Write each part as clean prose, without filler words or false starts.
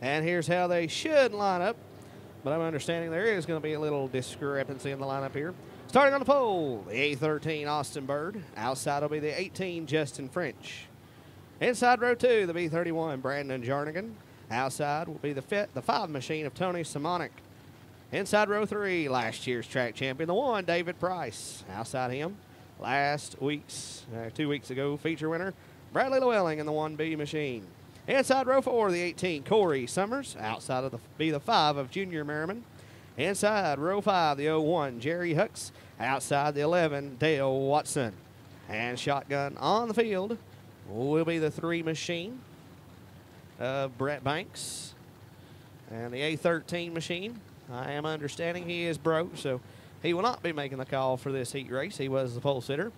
And here's how they should line up. But I'm understanding there is going to be a little discrepancy in the lineup here. Starting on the pole, the A13 Austin Bird. Outside will be the 18 Justin French. Inside row 2, the B31 Brandon Jarnigan. Outside will be the 5 machine of Tony Simonic. Inside row 3, last year's track champion, the 1 David Price. Outside him, 2 weeks ago, feature winner Bradley Llewellyn in the 1B machine. Inside row 4, the 18 Corey Summers. Outside of the 5 of Junior Merriman. Inside row 5, the 01 Jerry Hucks. Outside the 11 Dale Watson. And shotgun on the field will be the 3 machine of Brett Banks. And the A13 machine, I am understanding he is broke, so he will not be making the call for this heat race. He was the pole sitter.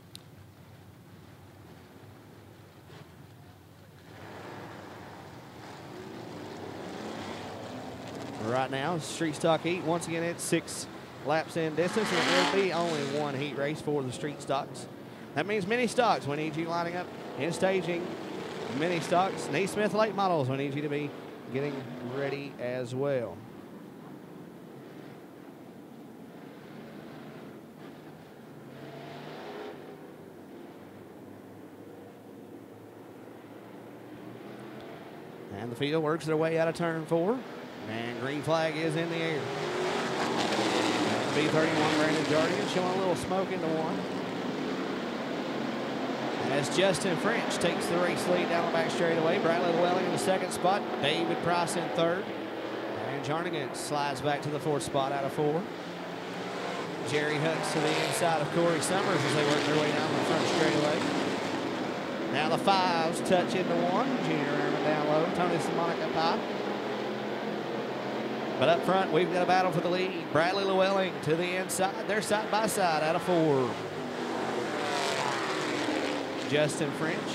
Right now, street stock heat. Once again, it's 6 laps in distance, and it will be only 1 heat race for the street stocks. That means mini stocks. We need you lining up in staging. Mini stocks, Naismith late models. We need you to be getting ready as well. And the field works their way out of turn 4. And green flag is in the air. B31 Brandon Jardigan showing a little smoke into 1. As Justin French takes the race lead down the back straightaway. Bradley Llewellyn in the 2nd spot. David Price in 3rd. And Jarnigan slides back to the 4th spot out of 4. Jerry Hucks to the inside of Corey Summers as they work their way down the front straightaway. Now the 5s touch into 1. Junior Merriman down low. Tony Simonic up high. But up front, we've got a battle for the lead. Bradley Llewellyn to the inside. They're side by side out of 4. Justin French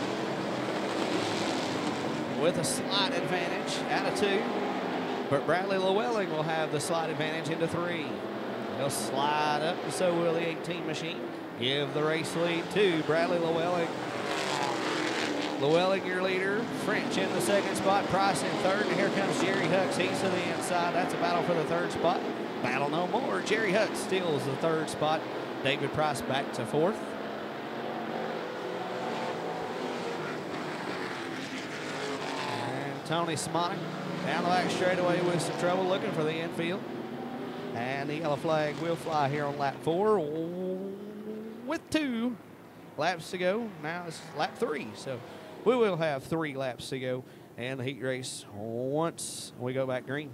with a slight advantage out of 2. But Bradley Llewellyn will have the slight advantage into 3. They'll slide up, and so will the 18 machine. Give the race lead to Bradley Llewellyn. Llewellyn, your leader. French in the 2nd spot. Price in 3rd. And here comes Jerry Hucks. He's to the inside. That's a battle for the 3rd spot. Battle no more. Jerry Hucks steals the 3rd spot. David Price back to 4th. And Tony Simonic down the back straightaway with some trouble looking for the infield. And the yellow flag will fly here on lap 4 with 2 laps to go. Now it's lap 3. So we will have 3 laps to go and the heat race once we go back green.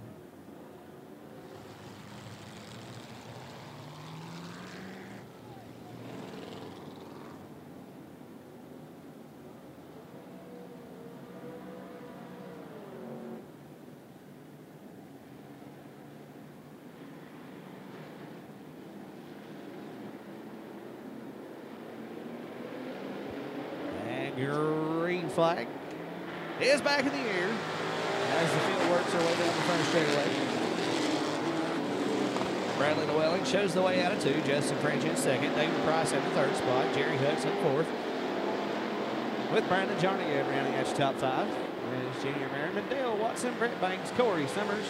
Green flag is back in the air as the field works their way down the front straightaway. Bradley Llewellyn shows the way out of 2. Justin French in 2nd. David Price in the 3rd spot. Jerry Hucks in 4th. With Brandon Jarnigan rounding out your top 5. There's Junior Merriman, Dale Watson, Brett Banks, Corey Summers.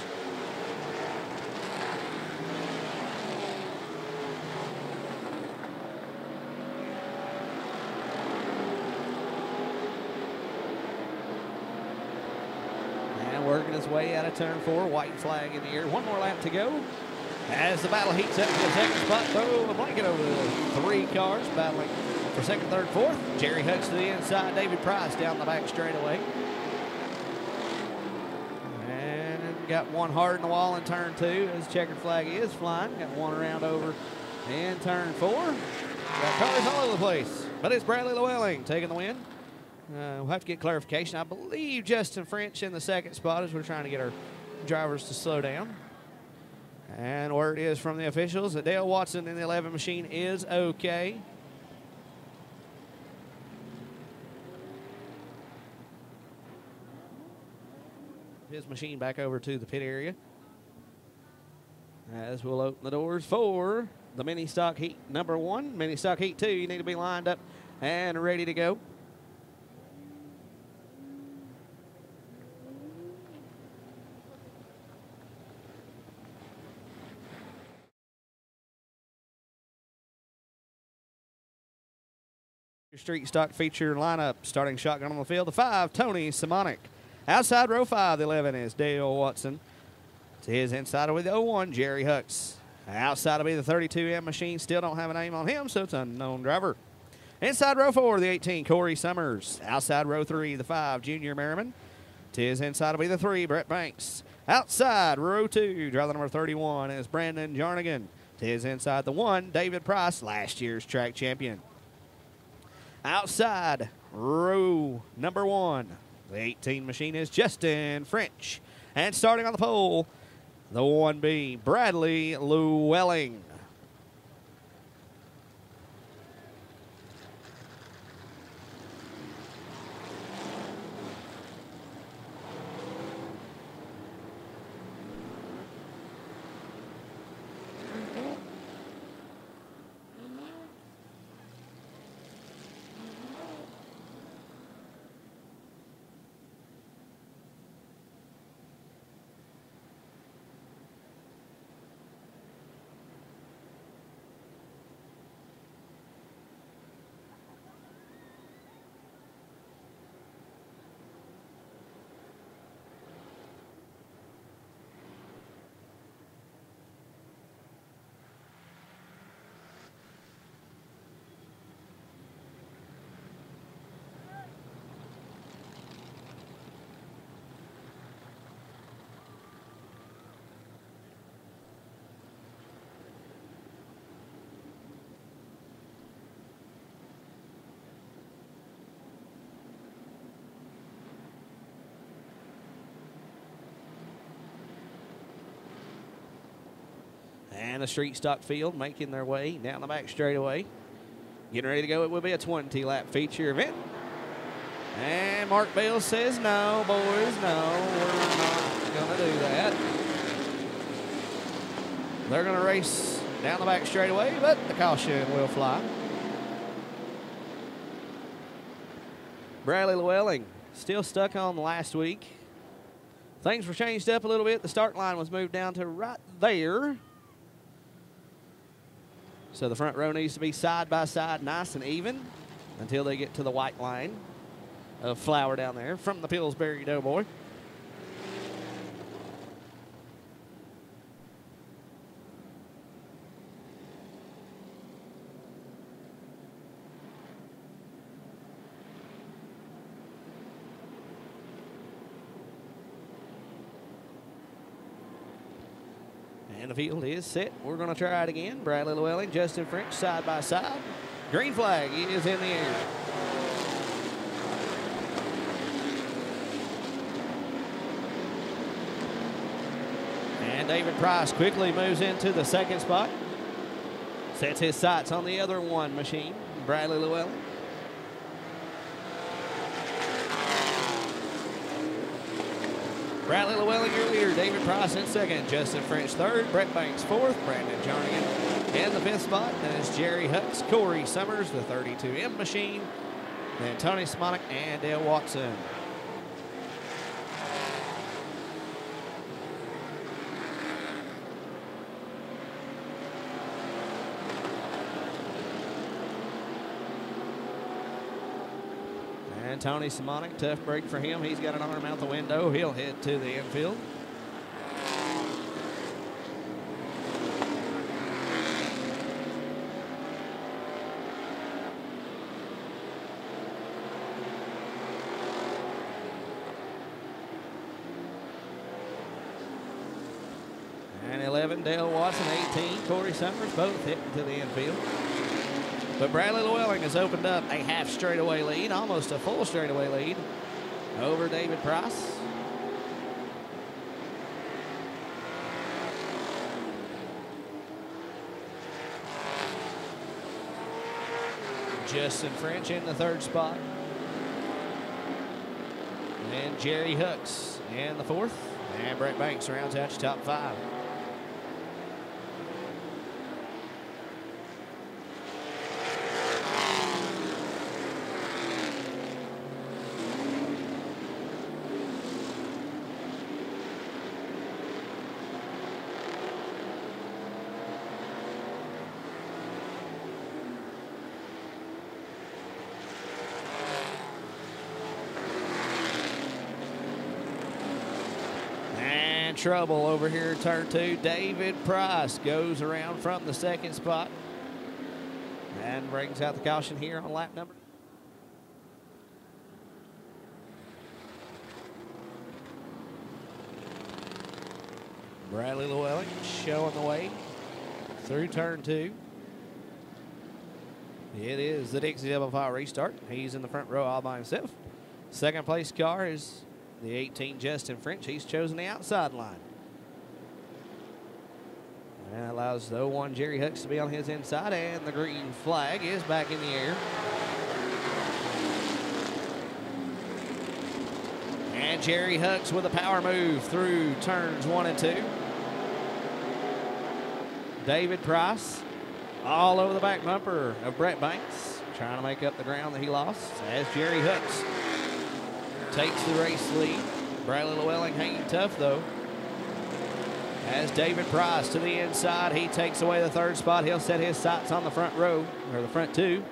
Working his way out of turn 4, white flag in the air. 1 more lap to go. As the battle heats up to the 2nd spot, throw a blanket over the 3 cars battling for 2nd, 3rd, 4th. Jerry Hucks to the inside, David Price down the back straightaway. And got 1 hard in the wall in turn 2 as the checkered flag is flying. Got 1 around over in turn 4. Got cars all over the place, but it's Bradley Llewellyn taking the win. We'll have to get clarification. I believe Justin French in the 2nd spot as we're trying to get our drivers to slow down. And word is from the officials that Dale Watson in the 11 machine is okay. His machine back over to the pit area. As we'll open the doors for the mini stock heat number 1. Mini stock heat 2, you need to be lined up and ready to go. Street stock feature lineup. Starting shotgun on the field, the 5, Tony Simonic. Outside row 5, the 11 is Dale Watson. To his inside will be the 01, Jerry Hucks. Outside will be the 32M machine. Still don't have a name on him, so it's unknown driver. Inside row 4, the 18, Corey Summers. Outside row 3, the 5, Junior Merriman. To his inside will be the 3, Brett Banks. Outside row 2, driver number 31 is Brandon Jarnigan. To his inside, the 1, David Price, last year's track champion. Outside row number 1, the 18 machine is Justin French. And starting on the pole, the 1B, Bradley Llewellyn. And the street stock field making their way down the back straightaway. Getting ready to go. It will be a 20-lap feature event. And Mark Bell says, no, boys, no, we're not going to do that. They're going to race down the back straightaway, but the caution will fly. Bradley Llewellyn still stuck on last week. Things were changed up a little bit. The start line was moved down to right there. So the front row needs to be side by side, nice and even, until they get to the white line of flour down there from the Pillsbury Doughboy. And the field is set. We're going to try it again. Bradley Llewellyn, Justin French, side by side. Green flag is in the air. And David Price quickly moves into the second spot. Sets his sights on the other 1 machine, Bradley Llewellyn. Bradley Llewellyn, your leader. David Price in second. Justin French third. Brett Banks fourth. Brandon Jarnigan in the 5th spot. Then it's Jerry Hucks, Corey Summers, the 32M machine. Then Tony Simonic and Dale Watson. And Tony Simonic, tough break for him. He's got an arm out the window. He'll head to the infield. And 11, Dale Watson, 18, Corey Summers, both heading to the infield. But Bradley Llewellyn has opened up a half straightaway lead, almost a full straightaway lead over David Price. Justin French in the 3rd spot. And Jerry Hucks in the 4th. And Brett Banks rounds out your top 5. And trouble over here in turn 2. David Price goes around from the second spot and brings out the caution here on lap number. Bradley Llewellyn showing the way through turn 2. It is the Dixie double file restart. He's in the front row all by himself. Second place car is the 18 Justin French. He's chosen the outside line. And that allows the 01 Jerry Hooks to be on his inside, and the green flag is back in the air. And Jerry Hooks with a power move through turns 1 and 2. David Price all over the back bumper of Brett Banks, trying to make up the ground that he lost as Jerry Hooks takes the race lead. Bradley Llewellyn hanging tough, though. As David Price to the inside, he takes away the third spot. He'll set his sights on the front row, or the front 2.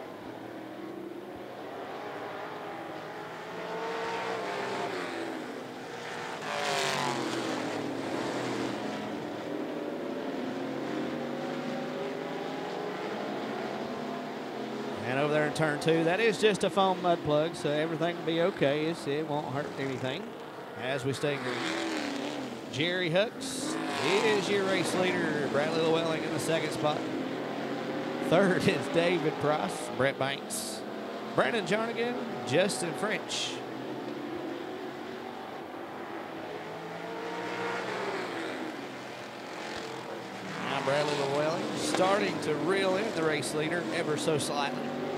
And over there in turn 2, that is just a foam mud plug, so everything will be okay. It won't hurt anything as we stay green. Jerry Hooks is your race leader. Bradley Llewellyn in the second spot. Third is David Price, Brett Banks, Brandon Jarnigan, Justin French. Now Bradley Llewellyn starting to reel in the race leader ever so slightly.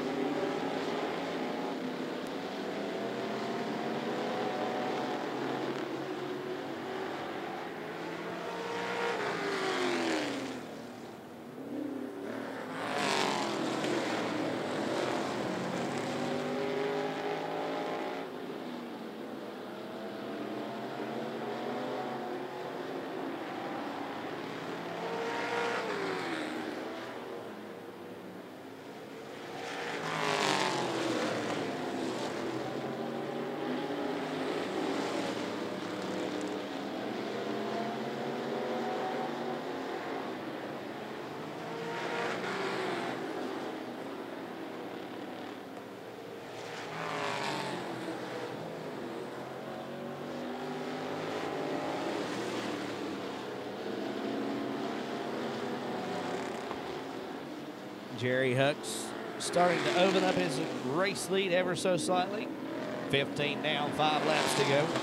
Jerry Hooks starting to open up his race lead ever so slightly. 15 down, 5 laps to go.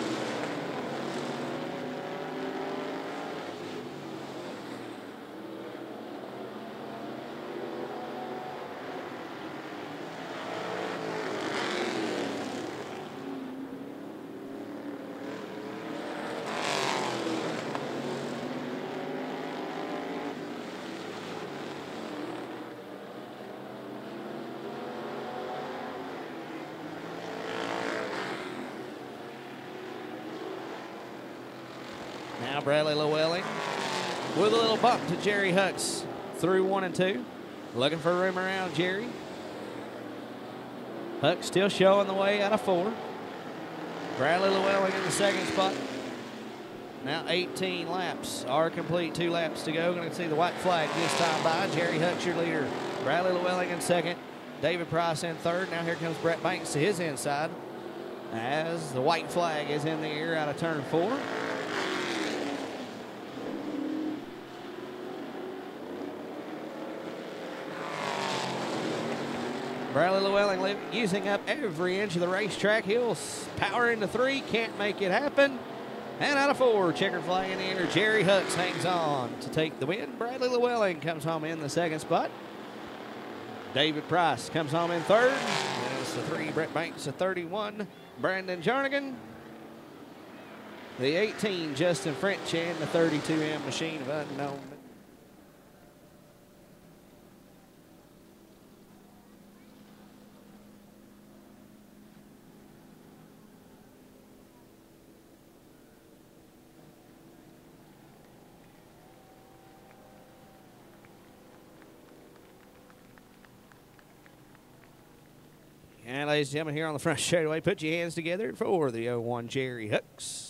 Now Bradley Llewellyn with a little bump to Jerry Hooks through 1 and 2. Looking for room around Jerry. Hooks still showing the way out of 4. Bradley Llewellyn in the second spot. Now 18 laps are complete. 2 laps to go. Going to see the white flag this time by. Jerry Hooks, your leader. Bradley Llewellyn in second. David Price in third. Now here comes Brett Banks to his inside as the white flag is in the air out of turn 4. Bradley Llewellyn using up every inch of the racetrack. He'll power into 3, can't make it happen. And out of 4, checkered flag in the air. Jerry Hooks hangs on to take the win. Bradley Llewellyn comes home in the second spot. David Price comes home in third. And it's the 3, Brett Banks, the 31, Brandon Jarnigan. The 18, Justin French, and the 32M Machine of Unknown. And ladies and gentlemen, here on the front straightaway, put your hands together for the 01 Jerry Hooks.